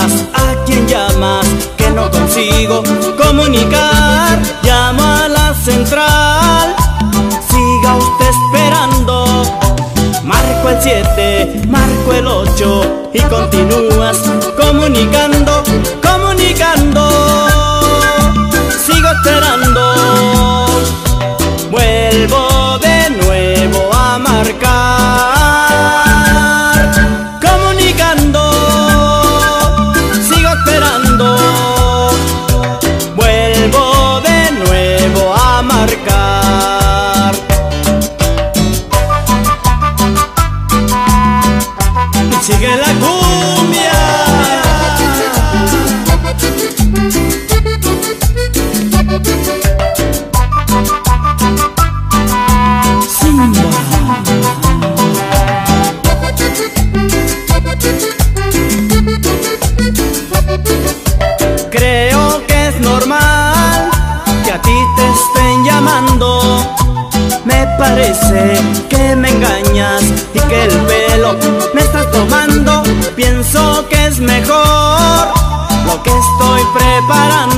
llamas? ¿A quién llamas? Que no consigo comunicar. Llamo a la central, siga usted esperando. Marco el 7, marco el 8 y continúas comunicando, comunicando. Sigo esperando. Vuelvo de nuevo a marcar, comunicando. Sigo esperando. Vuelvo de nuevo a marcar. Y sigue la cumbia. Creo que es normal que a ti te estén llamando. Me parece que me engañas y que el pelo me estás tomando. Pienso que es mejor lo que estoy preparando.